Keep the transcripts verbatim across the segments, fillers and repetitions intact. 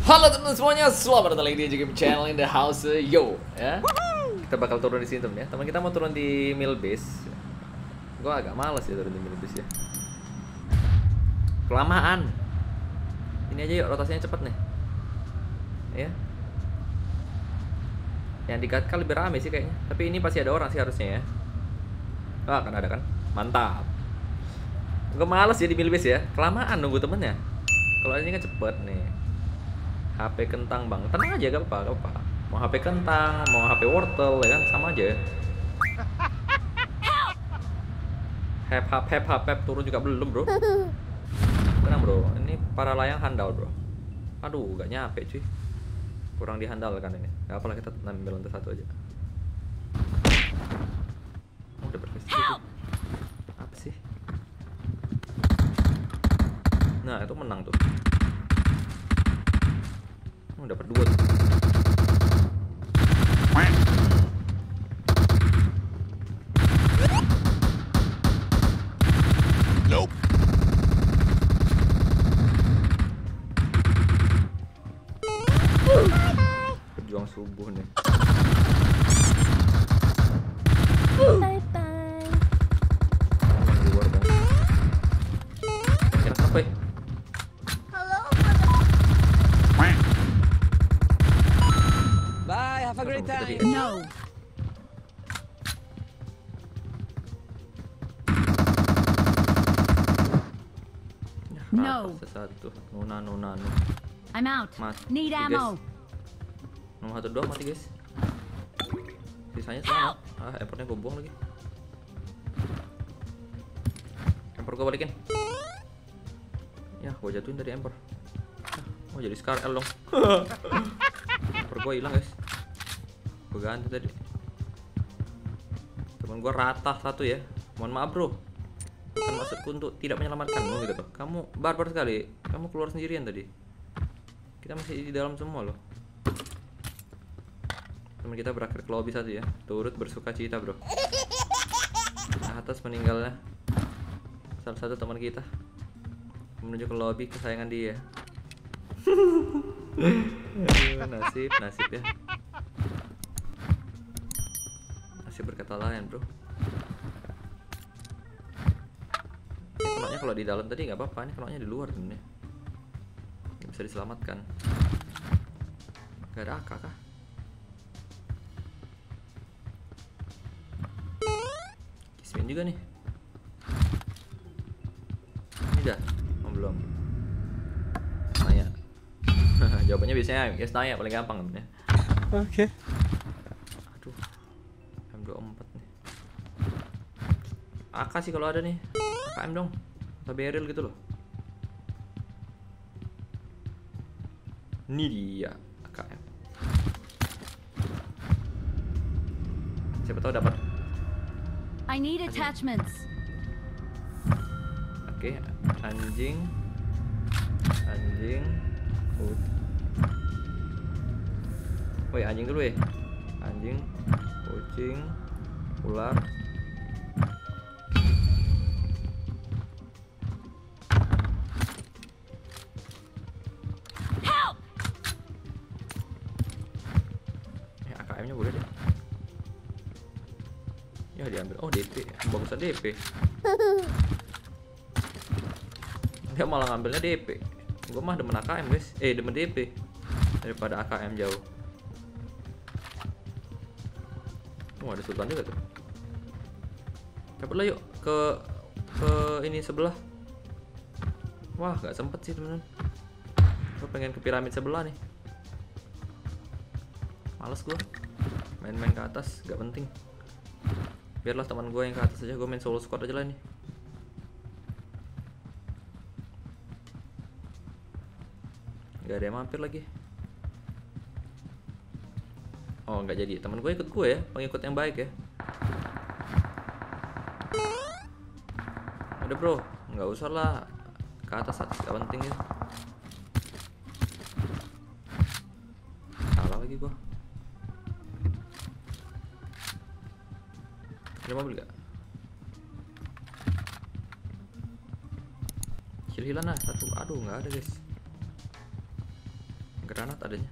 Halo teman-teman semuanya, selamat datang lagi di Game Channel in the house, yo ya. Kita bakal turun di sini temen ya. Teman kita mau turun di mill base. Gua agak males ya turun di mill base ya. Kelamaan. Ini aja yuk, rotasinya cepet nih. Ya. Yang di Gatkal lebih rame sih kayaknya. Tapi ini pasti ada orang sih harusnya ya. Ah, kan ada kan? Mantap. Gue males ya di mill base ya. Kelamaan nunggu temennya. Kalau ini kan cepet nih. H P kentang bang, tenang aja gak apa-apa, gak apa. Mau H P kentang, mau H P wortel ya kan sama aja. Hep hap hep hap hep turun juga belum bro. Tenang bro, ini para layang handal bro. Aduh, gak nyampe cuy. Kurang dihandalkan ini. Gak apalah kita ambil lantai satu aja. Oh, udah berkestik. Apa sih? Nah itu menang tuh. Oh, dapat dua tuh. Nope. Berjuang subuh nih. Bye bye. Orang di luar bang. Kira kenapa ya? Bye, have a great time. No. No. Satu, nuna nuna nuna. I'm out. Mati, Need guys. ammo. Nomor satu doang mati guys. Sisanya selamat. Ah, empernya gue buang lagi. Emper gue balikin. Ya, gue jatuhin dari emper. Ah, oh jadi Scar L dong. Emper gue hilang guys. Gue ganti tadi. Temen gue rata satu ya. Mohon maaf bro. Bukan maksudku untuk tidak menyelamatkanmu gitu. Kamu barbar sekali. Kamu keluar sendirian tadi. Kita masih di dalam semua loh. Teman kita berakhir ke lobby satu ya. Turut bersuka cita bro. Atas meninggalnya salah satu teman kita menuju ke lobby kesayangan dia. Aduh, nasib nasib ya. Nasib berkata lain bro. Ini kenoknya kalau di dalam tadi nggak apa-apa. Ini kenoknya di luar temennya. Nggak bisa diselamatkan. Gak ada A K kah? Kismin juga nih. Ini dah? Oh, belum. Nanya. Jawabannya biasanya guys nanya paling gampang temennya. Oke. Okay. Aduh. M dua puluh empat nih. A K sih kalau ada nih. A K M dong. Atau barrel gitu loh. Ini dia A K M. Siapa tahu dapat. I need attachments. Oke, anjing. Anjing. Uh. Woi, anjing dulu ya. Anjing, kucing, ular. Help! Eh, A K M-nya boleh deh. Ya diambil. Oh, D P. Bagusan D P. Dia malah ngambilnya D P. Gue mah demen A K M guys. Eh, demen D P daripada A K M jauh. Oh, ada sultan juga tuh. Cepatlah yuk ke ke ini sebelah. Wah, gak sempet sih temen-temen. Gue pengen ke piramid sebelah nih. Males gue main-main ke atas, gak penting. Biarlah teman gue yang ke atas aja. Gue main solo squad aja lah nih. Gak ada yang mampir lagi. Oh, nggak jadi. Temen gue ikut gue ya, pengikut yang baik ya. Udah bro, nggak usah lah ke atas atas, gak penting ya. Salah lagi gue. Ada mobil gak? Kill hilang lah satu. Aduh, nggak ada guys. Granat adanya.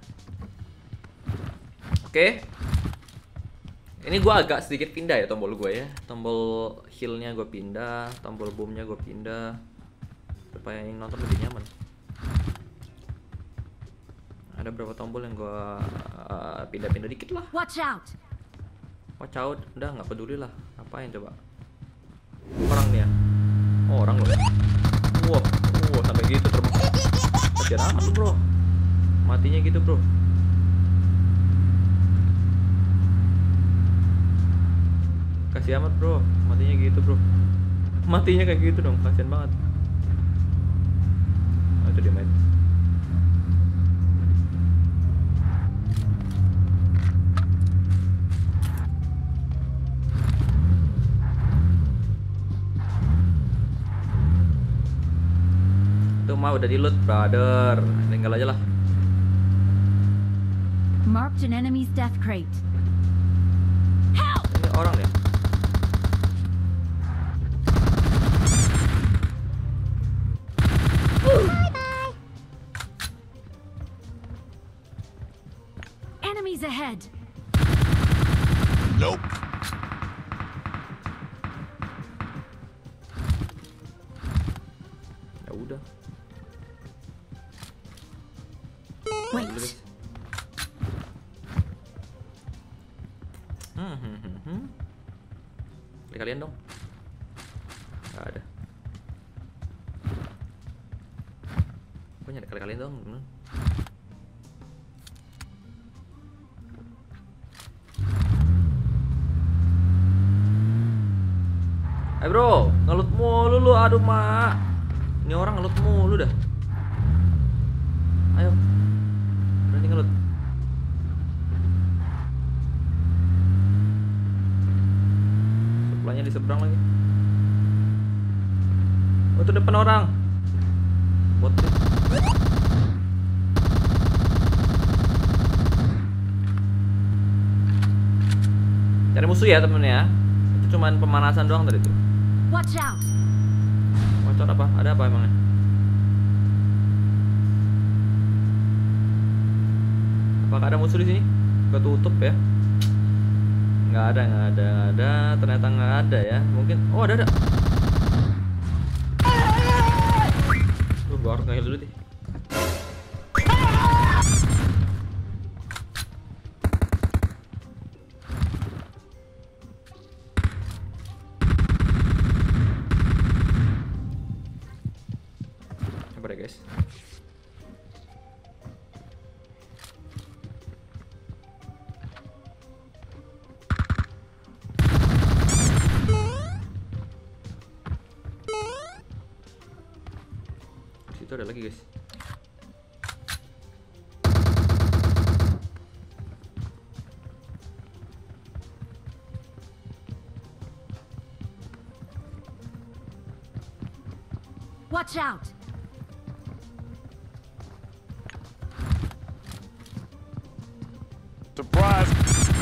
Oke. Ini gua agak sedikit pindah ya tombol gue ya. Tombol healnya gue pindah, tombol boomnya gue pindah, supaya yang nonton lebih nyaman. Ada berapa tombol yang gue uh, pindah-pindah dikit lah. Watch out. Watch out, udah nggak peduli lah. Apain coba? Orang nih ya. Oh, orang loh. Wow, wow sampai gitu terbang. Kasian amat lu bro. Matinya gitu bro. Kasih amat bro, matinya gitu bro. Matinya kayak gitu dong, kasian banget. Oh, itu dia main. Itu mah udah di loot brother, tinggal aja lah. Marked an enemy's death crate. Ini orang ya. Enemies ahead. Nope. Ya udah. Wait. Dulu, guys. Hmm, hmm, hmm, hmm. Kali kalian dong. Gak ada. Gue nyari kali kalian dong. Hmm. Ayo bro, ngelut mulu lu, aduh mak. Ini orang ngelut mulu dah. Ayo, berani ngelut. Supply-nya di seberang lagi. Oh itu depan orang. Bot deh. Cari musuh ya temen ya. Itu cuman pemanasan doang tadi tuh. Watch out. Watch out apa? Ada apa emangnya? Apakah ada musuh di sini? Ketutup ya? Nggak ada, nggak ada, nggak ada. Ternyata nggak ada ya. Mungkin. Oh ada ada. Lu gua harus nge-heal dulu deh. Sabar ya guys. Itu ada lagi guys. Watch out. Surprise.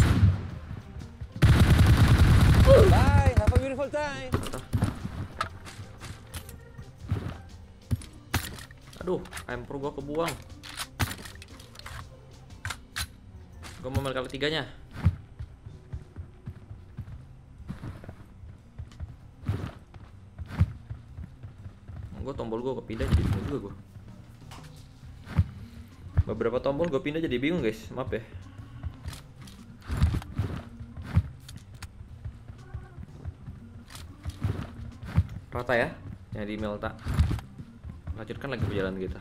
Bye, have a beautiful time. Mantap. Aduh, M Pro gua kebuang. Gua mau kali tiganya. Gua tombol gua kepindah jadi bingung juga gua. Beberapa tombol gua pindah jadi bingung guys, maaf ya. Rata ya, yang di Melta. Lanjutkan lagi perjalanan kita.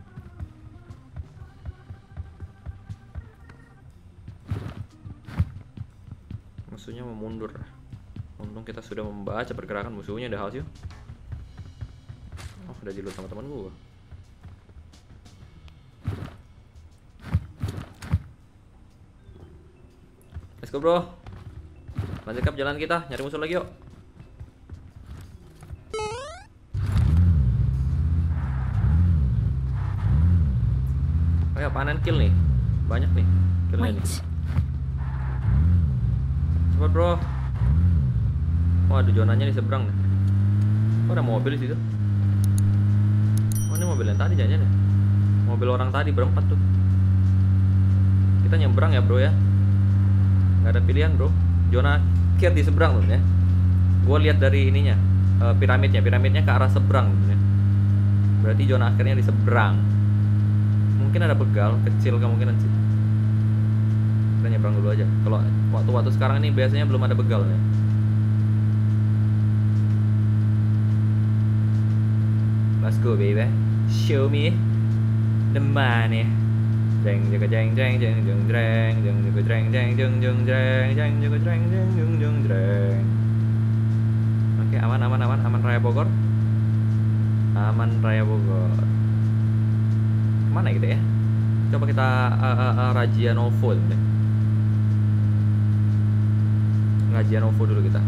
Musuhnya mau mundur. Untung kita sudah membaca pergerakan musuhnya. Ada hasil. Oh, udah dilut sama teman gua. Let's go bro. Lanjutkan perjalanan kita, nyari musuh lagi yuk. Oh ya, panen kill nih. Banyak nih killnya nih. Wait. Cepat bro. Wah, ada zonanya di seberang nih. Oh, ada mobil di situ. Oh, ini mobil yang tadi jangan ya. Mobil orang tadi berempat tuh. kita nyebrang ya bro ya. Nggak ada pilihan bro. Zona akhir di seberang loh ya. Gue lihat dari ininya, uh, piramidnya, piramidnya ke arah seberang ya. Berarti zona akhirnya di seberang. Mungkin ada begal kecil kemungkinan sih. Kita nyebrang dulu aja. Kalau waktu-waktu sekarang ini biasanya belum ada begal ya. Let's go baby, show me the money. Jeng jaga jeng jeng jeng jeng jeng jeng jaga jeng jeng jeng jeng jeng jeng jaga jeng jeng jeng jeng jeng. Oke, aman aman aman aman Raya Bogor. Aman Raya Bogor. Kemana gitu ya? Coba kita uh, uh, uh, Rajia Novo deh. Rajia Novo dulu kita.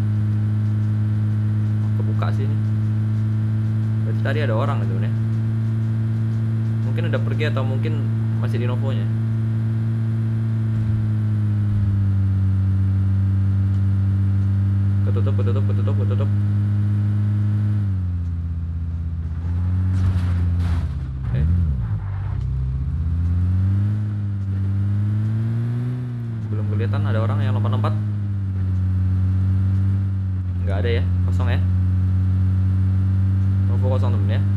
Kebuka sih ini. Berarti tadi ada orang gitu ya. Mungkin udah pergi atau mungkin masih di Novonya. Ketutup, ketutup, ketutup, ketutup. Eh. Belum kelihatan ada orang yang lompat-lompat. Nggak ada ya, kosong ya. Novo kosong temen ya.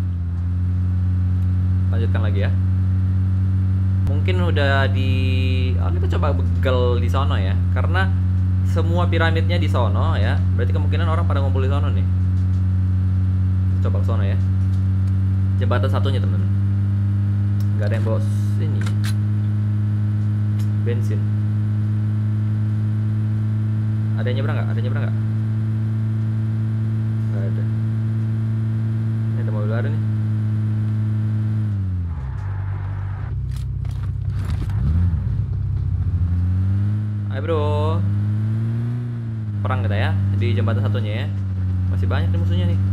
Lanjutkan lagi ya. Mungkin udah di oh, kita coba begal di sono ya. Karena semua piramidnya di sono ya. Berarti kemungkinan orang pada ngumpul di sono nih. Coba ke sono ya. Jembatan satunya temen. Gak ada yang bawa ini bensin. Ada yang nyebrang gak? Ada yang nyebrang gak? Gak ada. Ini ada mobil baru nih. Ayo bro, perang kita ya di jembatan satunya ya. Masih banyak nih musuhnya nih.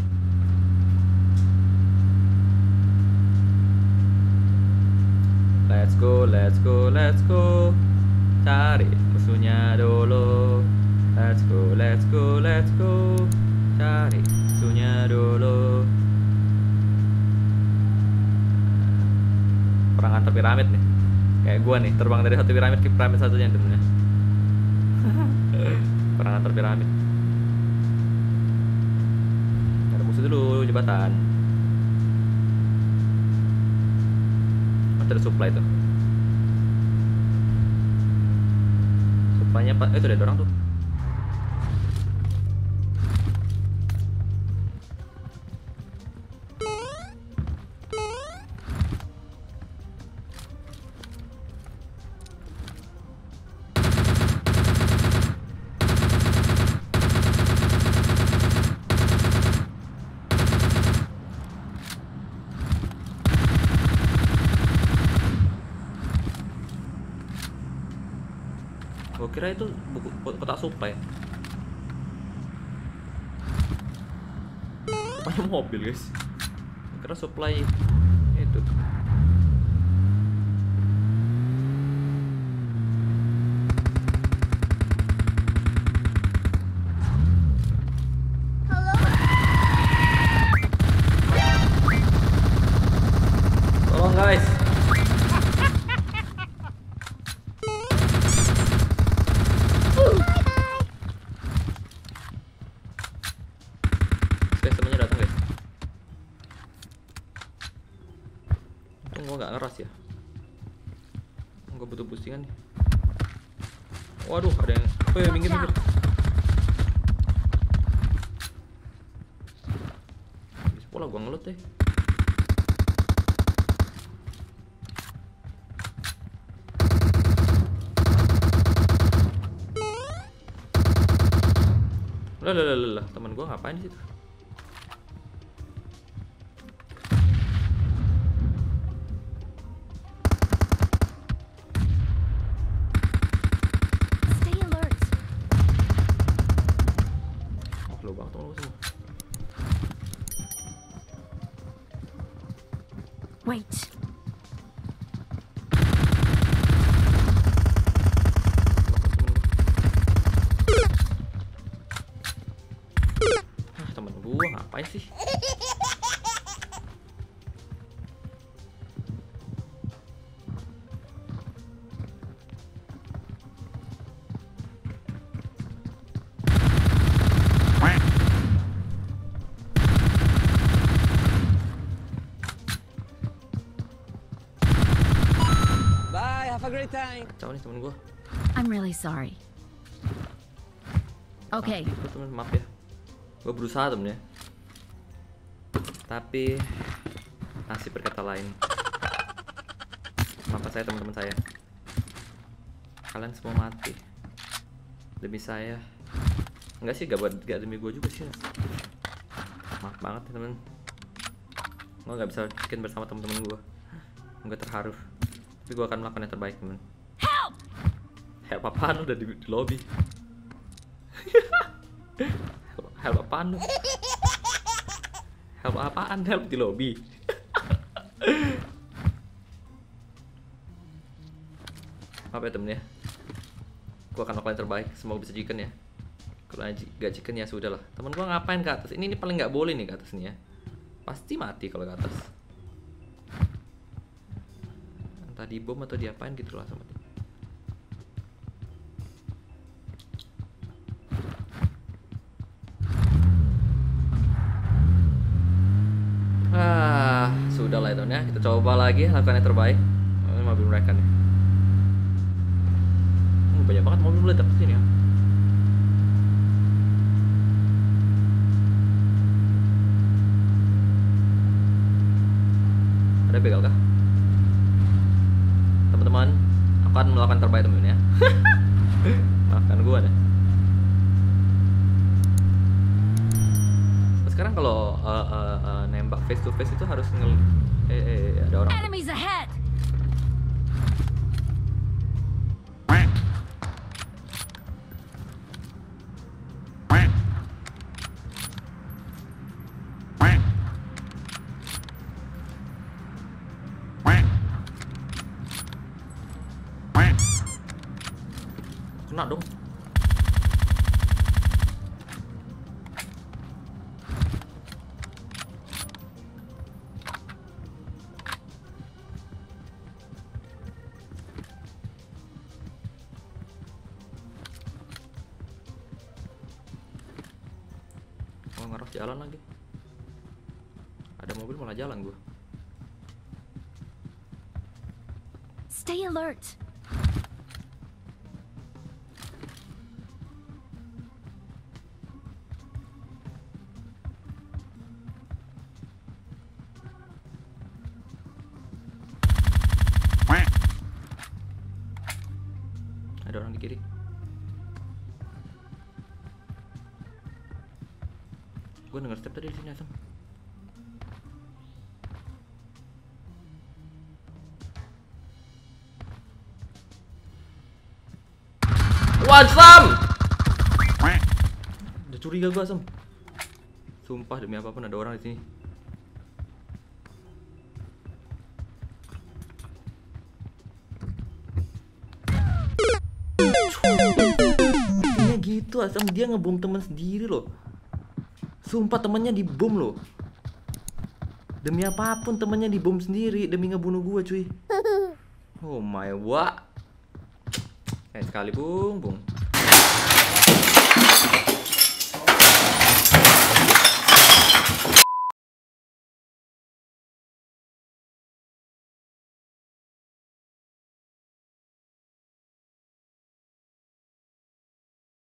Let's go, let's go, let's go. Cari musuhnya dulu. Let's go, let's go, let's go. Cari musuhnya dulu. Perang antar piramid nih. Kayak gua nih, terbang dari satu piramid ke piramid satunya temennya. Perang antar piramid. Ada musuh dulu jembatan. Ada supply tuh. Supply-nya pak, eh, itu ada orang tuh. Gue kira itu buku kotak supply. Rupanya mobil guys. Gue kira supply itu. Tolong guys. Gue nggak ngeras ya. Gue butuh boostingan nih. Waduh, ada yang apa ya, minggir minggir. Habis pola gue ngelut deh. Lah lah lah lah, teman gue ngapain di situ? Wait. Ah, temen gua ngapain sih? time. Kacau nih temen gue. I'm really sorry. Okay. Mati gua, temen, maaf ya. Gue berusaha temen ya. Tapi nasib berkata lain. Maafkan saya teman-teman saya. Kalian semua mati demi saya. Enggak sih, gak buat gak demi gue juga sih. Maaf banget ya temen. Gue gak bisa bikin bersama temen-temen gue. Gue terharu. Tapi gue akan melakukan yang terbaik temen. Help! Help apaan udah di, di lobby. Help apaan lu? Help apaan? Help di lobby. Apa ya temen ya? Gue akan melakukan yang terbaik. Semoga bisa chicken ya. Kalau gak chicken ya sudah lah. Temen gue ngapain ke atas? Ini ini paling nggak boleh nih ke atas nih ya. Pasti mati kalau ke atas. Entah di bom atau diapain gitu lah sama dia. Ah, sudah lah itu ya. Kita coba lagi lakukan yang terbaik. Ini mobil mereka nih. Hmm, banyak banget mobil meledak ke sini ya. Ada begal kah? Teman-teman, aku akan melakukan terbaik teman ya. Maafkan gue deh. Sekarang kalau uh, uh, uh, nembak face to face itu harus ngel eh, eh, eh ada orang. Enemies ahead! Kena dong. Oh, ngarah jalan lagi. Ada mobil malah jalan gua. Stay alert! Ada orang di kiri. Gue denger step tadi di sini Asam. What's up? Udah curiga gue Asam. Sumpah demi apapun ada orang di sini. Ini gitu Asam, dia ngebom teman sendiri loh. Sumpah temennya dibom loh. Demi apapun temennya dibom sendiri demi ngebunuh gua cuy. Oh my god. Eh sekali bung bung.